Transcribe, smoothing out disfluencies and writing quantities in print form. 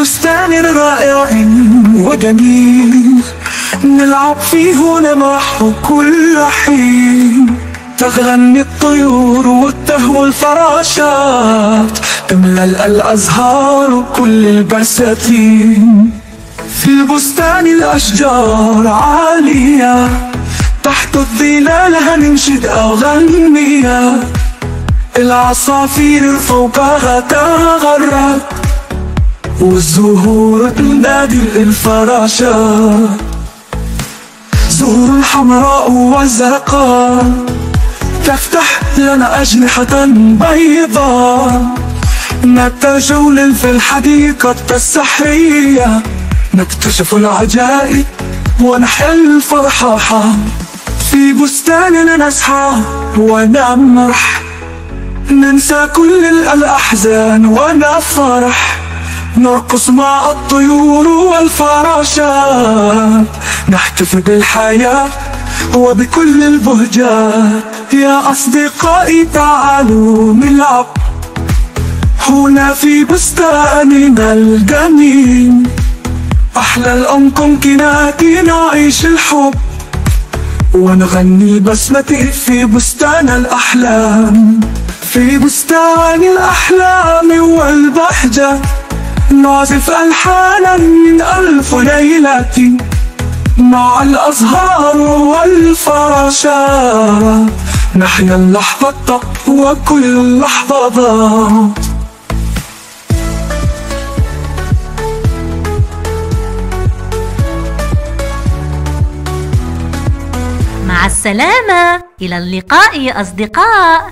بستان رائع وجميل نلعب فيه ونمرح كل حين. تغني الطيور والتهوى الفراشات، تملأ الأزهار كل البساتين. في البستان الأشجار عالية، تحت الظلال هننشد أغنية. العصافير فوقها تغرد، والزهور تنادي الفراشات. زهور الحمراء والزرقاء تفتح لنا أجنحة بيضاء. نتجول في الحديقة السحرية، نكتشف العجائب ونحيا الفرحة. في بستاننا نسعى ونمرح، ننسى كل الأحزان ونفرح. نرقص مع الطيور والفراشات، نحتفل بالحياة وبكل البهجات. يا أصدقائي تعالوا نلعب هنا في بستاننا الجميل. أحلى الأمكنات نعيش الحب، ونغني بسمة في بستان الأحلام. في بستان الأحلام والبهجة نعزف ألحانا من ألف ليلة، مع الأزهار والفراشات نحيا اللحظة وكل لحظة. مع السلامة، إلى اللقاء يا أصدقاء.